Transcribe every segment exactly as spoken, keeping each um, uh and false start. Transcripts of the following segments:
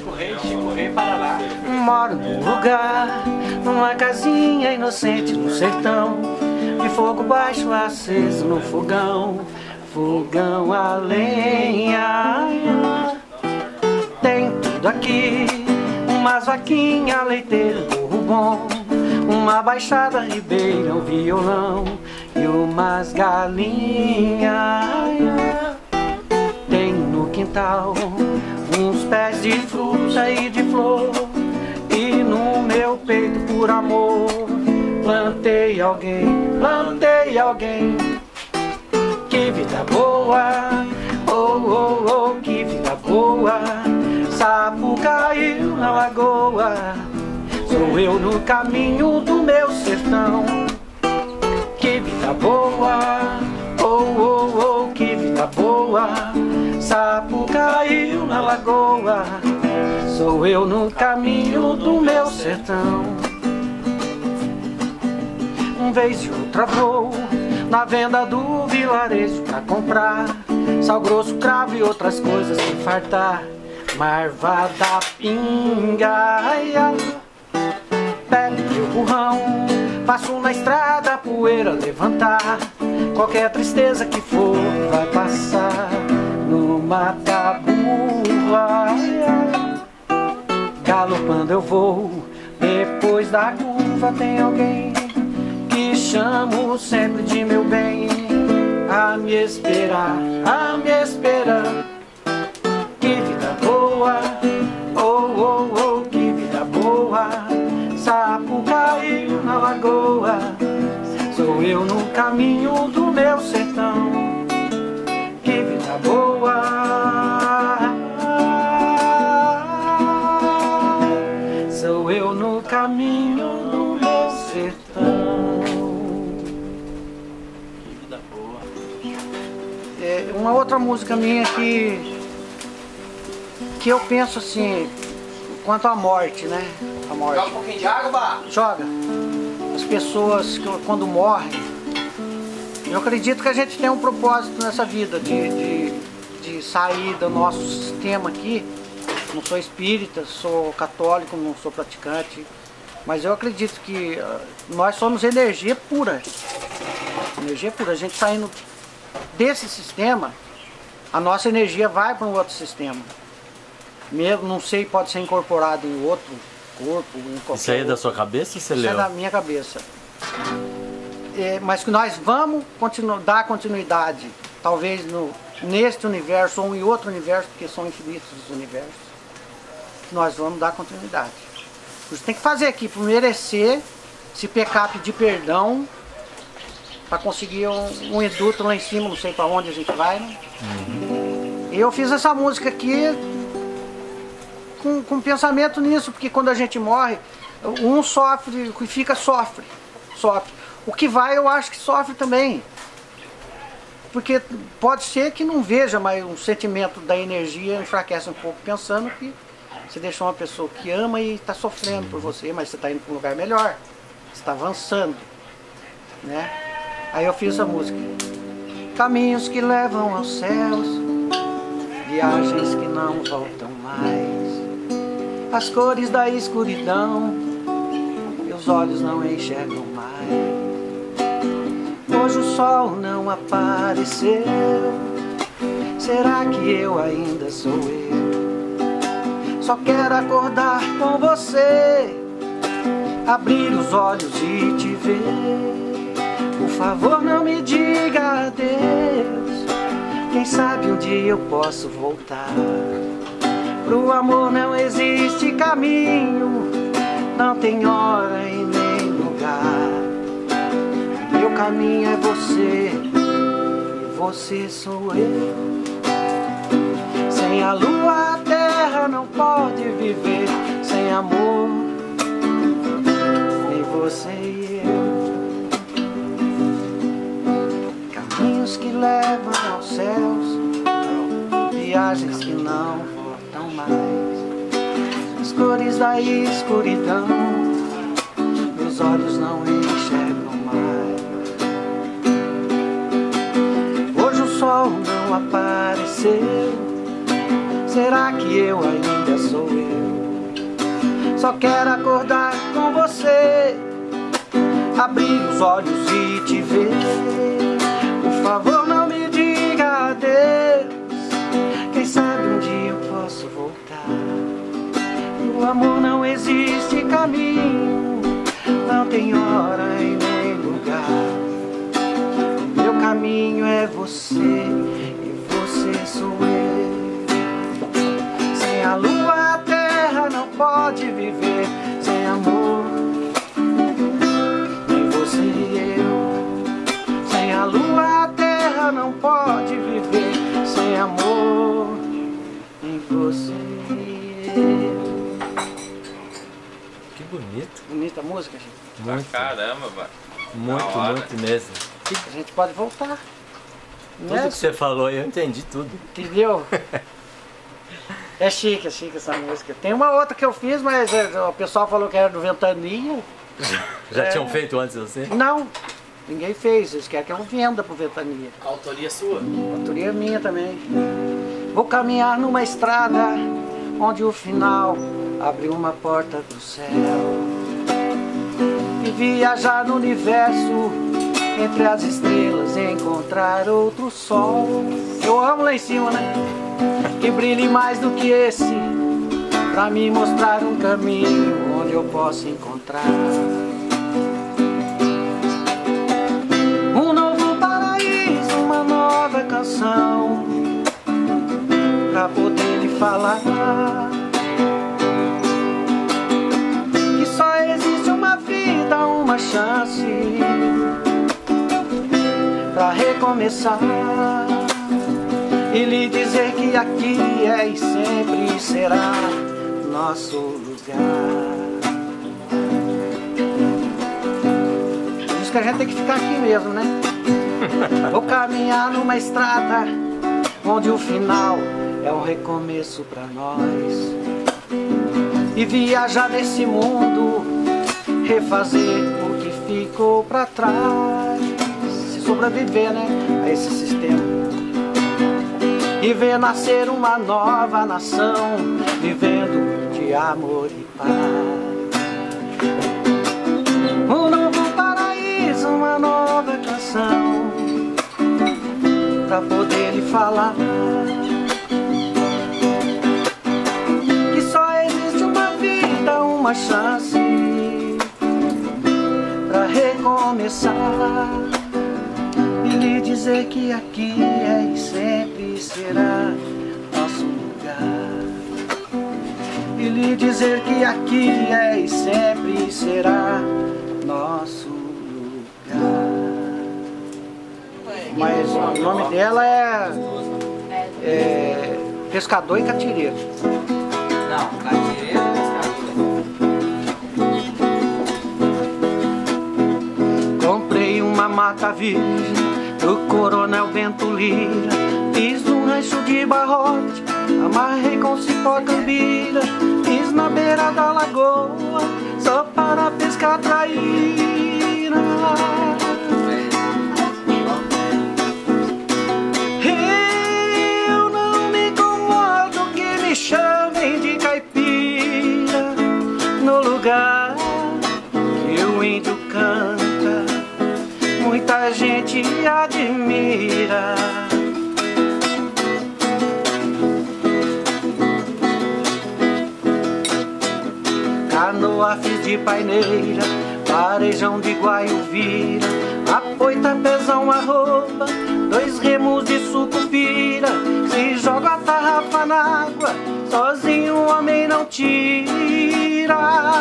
Chico Rei, Chico Rei, Paraná. Moro num lugar, numa casinha inocente no sertão, de fogo baixo aceso no fogão, fogão a lenha. Tem tudo aqui, umas vaquinhas, leiteiro, burro bom, uma baixada ribeira, um violão e umas galinhas. Tem no quintal uns pés de fruta e de flor, e no meu peito por amor plantei alguém, plantei alguém. Que vida boa, oh, oh, oh, que vida boa. Sapo caiu na lagoa, sou eu no caminho do meu sertão. Que vida boa, oh, oh, oh, que vida boa. Sapo caiu na lagoa, sou eu no caminho do meu sertão. Um vez e outra vou na venda do vilarejo pra comprar sal grosso, cravo e outras coisas sem fartar. Marvada pinga, pego meu burrão, passo na estrada, a poeira levantar. Qualquer tristeza que for vai passar no mata-burra. Galopando eu vou, depois da curva tem alguém que chamo sempre de meu bem, a me esperar, a me esperar. Que vida boa, oh, oh, oh, que vida boa. Sapo caiu na lagoa, sou eu no caminho do meu sertão. Que vida boa, sou eu no caminho do meu sertão. Que vida boa. É uma outra música minha que que eu penso assim, quanto à morte, né? A morte. Joga um pouquinho de água, Bá. Joga. As pessoas que, quando morrem, eu acredito que a gente tem um propósito nessa vida de, de, de sair do nosso sistema aqui. Não sou espírita, sou católico, não sou praticante, mas eu acredito que uh, nós somos energia pura. Energia pura. A gente saindo desse sistema, a nossa energia vai para um outro sistema. Mesmo, não sei, pode ser incorporado em outro corpo, em qualquer. Isso aí é da sua cabeça ou você Isso leu? é da minha cabeça. É, mas que nós vamos continu dar continuidade, talvez no, neste universo ou em outro universo, porque são infinitos os universos, nós vamos dar continuidade. Você tem que fazer aqui, por merecer, se pecar, pedir perdão, para conseguir um, um eduto lá em cima, não sei para onde a gente vai, né? Uhum. E eu fiz essa música aqui Com, com pensamento nisso, porque quando a gente morre, um sofre, o que fica sofre, sofre. O que vai eu acho que sofre também. Porque pode ser que não veja, mas um sentimento da energia enfraquece um pouco, pensando que você deixou uma pessoa que ama e está sofrendo por você, mas você está indo para um lugar melhor, você está avançando, né? Aí eu fiz essa música. Caminhos que levam aos céus, viagens que não voltam mais. As cores da escuridão, meus olhos não enxergam mais. Hoje o sol não apareceu, será que eu ainda sou eu? Só quero acordar com você, abrir os olhos e te ver. Por favor, não me diga adeus, quem sabe um dia eu posso voltar. Pro amor não existe caminho, não tem hora e nem lugar. Meu caminho é você, e você sou eu. Sem a lua a terra não pode viver, sem amor, nem você e eu. Caminhos que levam aos céus, viagens que não mais. As cores da escuridão, meus olhos não enxergam mais. Hoje o sol não apareceu, Será que eu ainda sou eu? Só quero acordar com você, abrir os olhos e te ver. Por favor, não me diga adeus. Quem sabe um dia eu posso voltar. No amor não existe caminho, não tem hora e nem lugar. O meu caminho é você e você sou eu. Sem a lua a terra não pode viver. Sem amor, nem você e eu. Sem a lua a terra não pode viver. Sem amor, nem você e eu. Que bonito. Bonita a música, gente. Muito. Caramba, mano. Muito, Da hora. muito mesmo. A gente pode voltar. Tudo Né? que você falou, eu entendi tudo. Entendeu? É chique, é chique essa música. Tem uma outra que eu fiz, mas é, o pessoal falou que era do Ventania. Já É. tinham feito antes de você? Não, ninguém fez. Eles querem que eu venda pro Ventania. A autoria sua? A autoria é minha também. Vou caminhar numa estrada onde o final abre uma porta do céu. E viajar no universo, entre as estrelas, encontrar outro sol. Eu amo lá em cima, né? Que brilhe mais do que esse, pra me mostrar um caminho onde eu posso encontrar um novo paraíso, uma nova canção, pra poder lhe falar que só existe uma vida, uma chance pra recomeçar. E lhe dizer que aqui é e sempre será nosso lugar. Por isso que a gente tem que ficar aqui mesmo, né? Vou caminhar numa estrada onde o final é um recomeço pra nós. E viajar nesse mundo, refazer o que ficou pra trás. Se sobreviver, né, a esse sistema. E ver nascer uma nova nação, vivendo de amor e paz. Um novo paraíso, uma nova canção, pra poder lhe falar que só existe uma vida, uma chance pra recomeçar. E lhe dizer que aqui é e sempre será nosso lugar. E lhe dizer que aqui é e sempre será nosso lugar. Mas o nome dela é, é Pescador e Catireiro. Não, catireiro é pescador. Comprei uma mata virgem do Coronel Bento Lira, fiz um rancho de barrote, amarrei com cipó cambira, fiz na beira da lagoa, só para pescar traíra. Eu não me incomodo que me chamem de caipira, no lugar que o índio canta, muita gente admira. Canoa fiz de paineira, varejão de guaiuvira, apoita, pezão, arroba, dois remos de sucupira. Se joga a tarrafa na água, sozinho o homem não tira.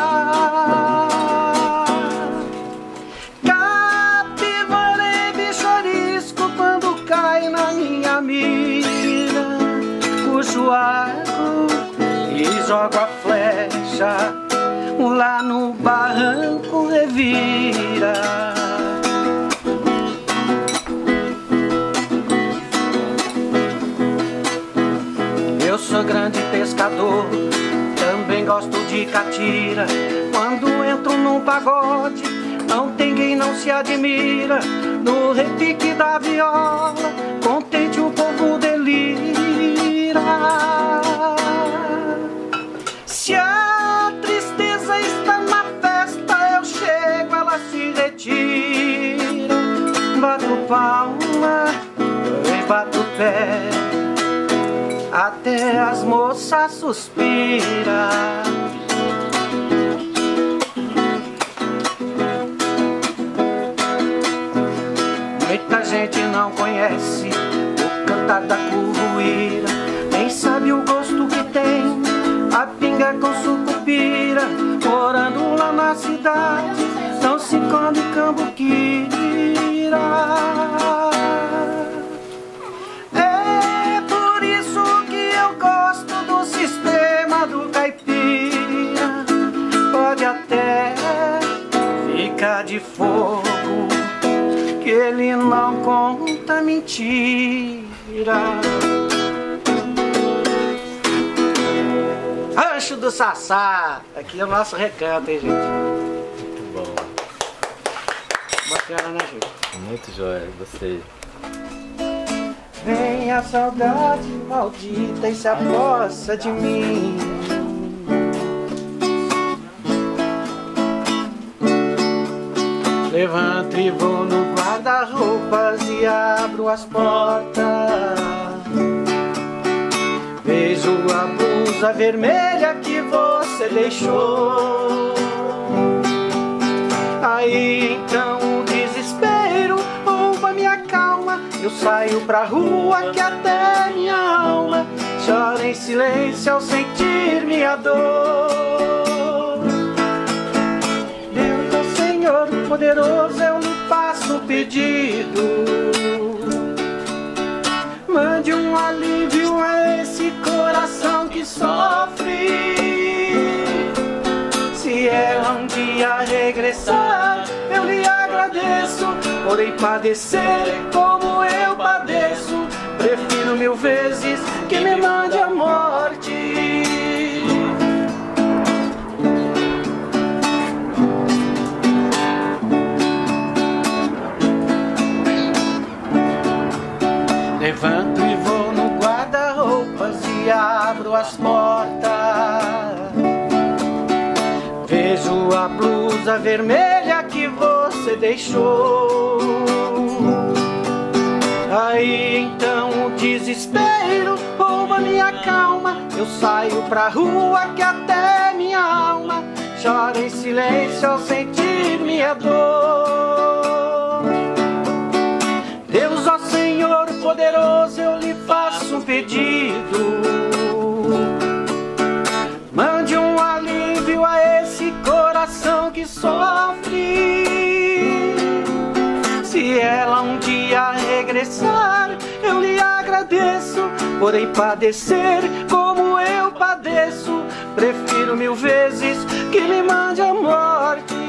Puxo o arco e jogo a flecha, lá no barranco revira. Eu sou grande pescador, também gosto de catira. Quando entro num pagode, não tem quem não se admira. No repique da viola, contente o povo delira. palma e bato o pé, até as moças suspiram. Muita gente não conhece o cantar da curruíra, nem sabe o gosto que tem a pinga com sucupira. Morando lá na cidade, não se come cambuquira. É por isso que eu gosto do sistema do caipira. Pode até ficar de fogo, que ele não conta mentira. Rancho do Sassá, aqui é o nosso recanto, hein, gente? Muito bom. Bacana, né, gente? Muito jóia, gostei. Vem a saudade maldita e se aposta de mim. Levanto e vou no guarda-roupas e abro as portas. Vejo a blusa vermelha que você deixou. Aí então o desespero rouba minha calma. Eu saio pra rua que até minha alma chora em silêncio ao sentir minha dor. Deus, ó Senhor poderoso, eu lhe faço um pedido. Mande um alívio a esse coração que sofre. Se ela um dia regressar, eu lhe agradeço. Porém padecer como eu padeço, prefiro mil vezes que me mande a morte. Levanto e vou no guarda-roupas e abro as portas. Vejo a blusa vermelha que você deixou. Aí então o desespero rouba minha calma. Eu saio pra rua que até minha alma chora em silêncio ao sentir minha dor. Deus, ó Senhor poderoso, eu lhe faço um pedido. Mande um alívio a esse coração que sofre. Se ela um dia regressar, eu lhe agradeço. Porém padecer como eu padeço, prefiro mil vezes que me mande a morte.